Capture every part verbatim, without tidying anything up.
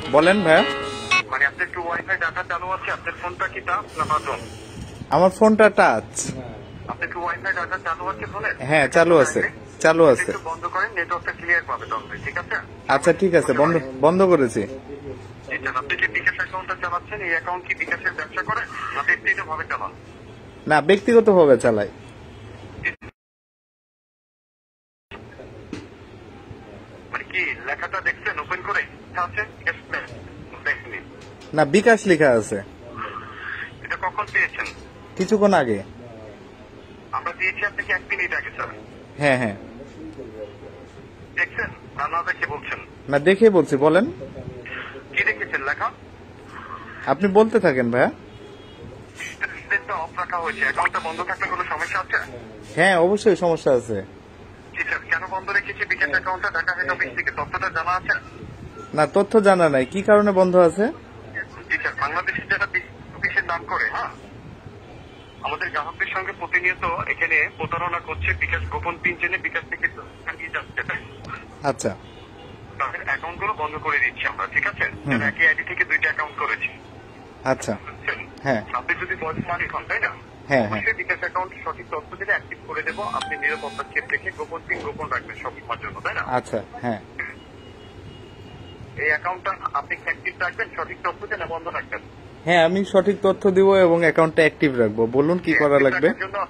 বলেন ভাইয়া। মানে আপনার কি ওয়াইফাই ডাটা চালু আছে? আপনার ফোনটা কি টাচ না বাটন? আমার ফোনটা টাচ। আপনার কি ওয়াইফাই ডাটা চালু আছে ফোনে? হ্যাঁ চালু আছে, চালু আছে। একটু বন্ধ করেন, নেটওয়ার্কটা ক্লিয়ার পাবে তখন, ঠিক আছে? আচ্ছা ঠিক আছে, বন্ধ বন্ধ করেছি। জি স্যার, আপনি যে বিকাশ অ্যাকাউন্টটা চালাচ্ছেন, এই অ্যাকাউন্ট কি বিকাশের ব্যবসা করে না ব্যক্তিগত ভাবে চালান? না, ব্যক্তিগত ভাবে চালাই। মানে কি লেখাটা দেখছেন ওপেন করে? আছে দেখেননি? না, বিকাশ লেখা আছে। এটা কখন পেয়েছেন? কিছুক্ষণ আগে। আমরা দিয়েছি আপনাকে এক মিনিট আগে স্যার। হ্যাঁ হ্যাঁ। দেখছেন না না দেখে বলছেন? না, দেখে বলছি, বলেন। কি দেখেছেন লেখা? আপনি বলতে থাকেন ভাইয়া। অফ রাখা হয়েছে, অ্যাকাউন্টটা বন্ধ থাকলে কোনো সমস্যা আছে? হ্যাঁ অবশ্যই সমস্যা আছে। জি স্যার, কেন বন্ধ রেখেছি বিকাশ অ্যাকাউন্টটা? ঢাকা হেড অফিস থেকে তথ্যটা জানা আছে? না, তথ্য জানা নাই, কি কারণে বন্ধ আছে? জি স্যার, বাংলাদেশের যারা অফিসের নাম করে, হ্যাঁ, আমাদের গ্রাহকদের সঙ্গে প্রতিনিয়ত এখানে প্রতারণা করছে। বিকাশ গোপন পিন জেনে বিকাশ থেকে নিয়ে যাচ্ছে, আচ্ছা। তাদের অ্যাকাউন্ট গুলো বন্ধ করে দিচ্ছি আমরা, ঠিক আছে? একই আইডি থেকে দুইটা অ্যাকাউন্ট করেছি। আচ্ছা। হ্যাঁ। আপনি যদি বয়স মালিক হন, তাই না? হ্যাঁ হ্যাঁ। অবশ্যই বিকাশ অ্যাকাউন্ট সঠিক তথ্য দিলে অ্যাক্টিভ করে দেবো। আপনি নিরাপত্তা চেক দেখে গোপন পিন গোপন রাখবেন সব সময়ের জন্য, তাই না? আচ্ছা। হ্যাঁ। এই অ্যাকাউন্টটা আপনি অ্যাক্টিভ রাখবেন, সঠিক তথ্য দিলে বন্ধ রাখবেন। হ্যাঁ, আমি সঠিক তথ্য দিব এবং অ্যাকাউন্টটা অ্যাক্টিভ রাখবো। বলুন কি করা লাগবে?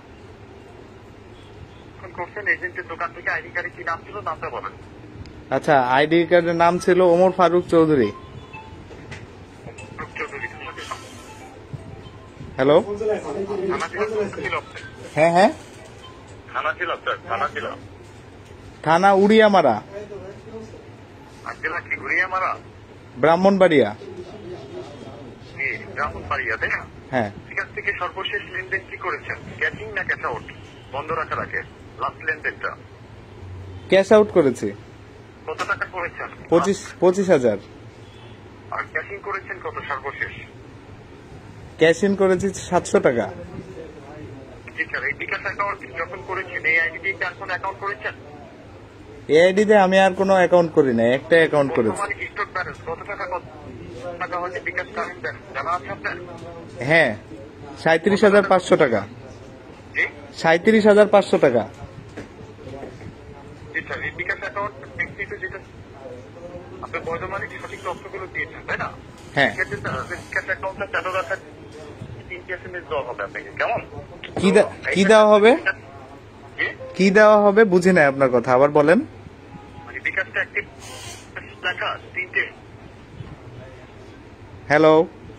করছেন এজেন্টের দোকান থেকে আইডি কার্ডে কি নাম ছিল, নামটা বলেন। আচ্ছা, আইডি কার্ডের নাম ছিল ওমর ফারুক চৌধুরী। হ্যালো। হ্যাঁ হ্যাঁ। থানা ছিল আপনার? থানা ছিল? থানা উড়িয়ামারা। জেলা কি ঘুরিয়ামারা? ব্রাহ্মণবাড়িয়া। ব্রাহ্মণবাড়িয়া, তাই না? হ্যাঁ। বিকাশ থেকে সর্বশেষ লেনদেন কি করেছেন? ক্যাশিং না ক্যাশ আউট? বন্ধ রাখার আগে লাস্ট লেনদেনটা? ক্যাশ আউট করেছি। কত টাকা করেছেন? পঁচিশ পঁচিশ হাজার। আর ক্যাশিং করেছেন কত সর্বশেষ? ক্যাশ ইন করেছি সাতশো টাকা। জি স্যার, এই বিকাশ অ্যাকাউন্ট যখন করেছেন এই আইডি আর কোন অ্যাকাউন্ট করেছেন? এই আইডিতে আমি আর কোনো অ্যাকাউন্ট করি না, একটা অ্যাকাউন্ট করেছি। স্টক ব্যালেন্স কত টাকা, কত টাকা হচ্ছে বিকাশ কারেন্ট জানা আছে আপনার? হ্যাঁ, সাঁত্রিশ হাজার পাঁচশো টাকা। জি, সাঁত্রিশ হাজার পাঁচশো টাকা। জি স্যার, এই বিকাশ অ্যাকাউন্ট ব্যক্তিগত যেটা আপনি বৈধ মালিক সঠিক তথ্যগুলো দিয়েছেন, তাই না? হ্যাঁ। বিকাশ অ্যাকাউন্টটা চালু রাখার তিনটি এস এম এস দেওয়া হবে আপনাকে, কেমন? কি কি দেওয়া হবে? কি দেওয়া হবে বুঝি নাই আপনার কথা, আবার বলেন। বিকাশটা অ্যাক্টিভ লেখা তিনটে। হ্যালো,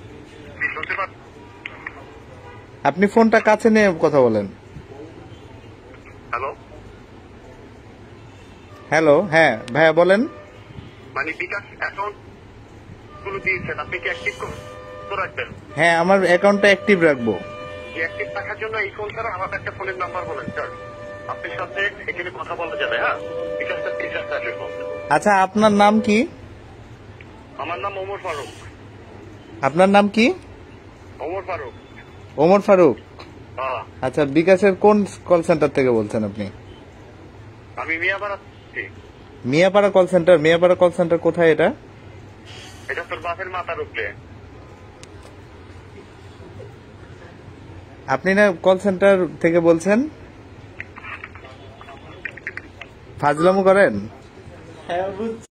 আপনি ফোনটা কাছে নিয়ে কথা বলেন। Hello hello. হ্যাঁ ভাইয়া বলেন। মানে বিকাশ অ্যাকাউন্ট গুলো দিয়েছেন, আপনি কি অ্যাক্টিভ রাখবেন? হ্যাঁ, আমার অ্যাকাউন্টটা অ্যাক্টিভ রাখবো। অ্যাক্টিভ রাখার জন্য এই ফোন ছাড়া আমার একটা ফোনের নাম্বার বলেন স্যার, আপনার সাথে এখানে কথা বলা যাবে। হ্যাঁ, বিকাশটা বিকাশ আছে। আচ্ছা, আপনার নাম কি? আমার নাম ওমর ফারুক। আপনার নাম কি? ওমর ফারুক। ওমর ফারুক। হ্যাঁ। আচ্ছা, বিকাশের কোন কল সেন্টার থেকে বলছেন আপনি? আমি Miyapara. Miyapara call centre. Miyapara call centre কোথায় এটা? এটা তোর বাপের মাথার উপরে। আপনি না কল সেন্টার থেকে বলছেন? ফাজলামো করেন? হ্যাঁ।